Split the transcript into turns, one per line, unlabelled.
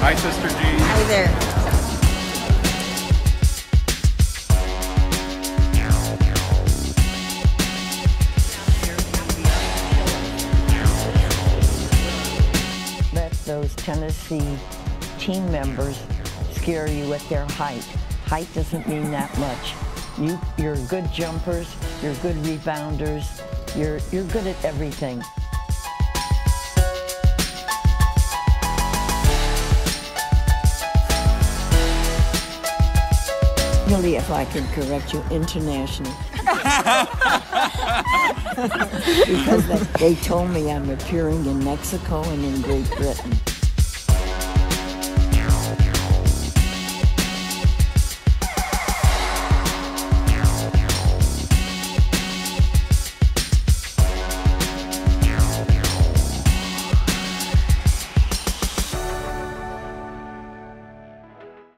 Hi, Sister Jean.
Hi there.
Let those Tennessee team members scare you with their height. Height doesn't mean that much. You're good jumpers, you're good rebounders, you're good at everything. Really, if I can correct you, international. Because they told me I'm appearing in Mexico and in Great Britain.